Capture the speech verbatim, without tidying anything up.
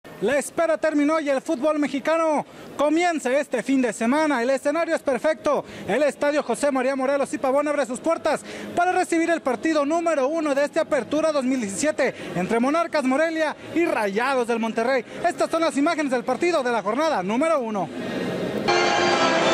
La espera terminó y el fútbol mexicano comienza este fin de semana. El escenario es perfecto. El estadio José María Morelos y Pavón abre sus puertas para recibir el partido número uno de esta apertura dos mil diecisiete entre Monarcas Morelia y Rayados del Monterrey. Estas son las imágenes del partido de la jornada número uno.